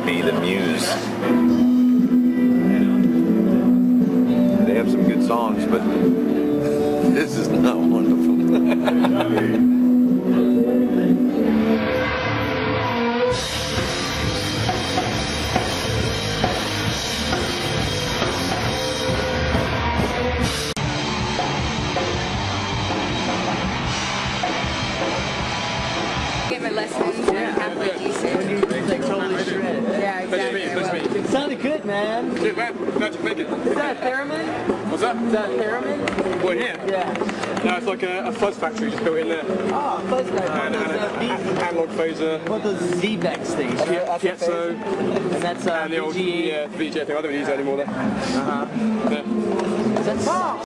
Be the Muse. They have some good songs, but this is not wonderful. Give her lessons and halfway decent. When you like totally shred. Yeah, exactly. It sounded good, man. Dude, man, magic make it. Is that a theremin? What's that? Is that a theremin? Well, here? Yeah. No, it's like a fuzz factory just built in there. Oh, fuzz guy. And analog phaser. What those Z-Vex things? Piezo. And that's And the old VGA. VJ thing. I don't use that anymore though. Uh-huh. Yeah. Is that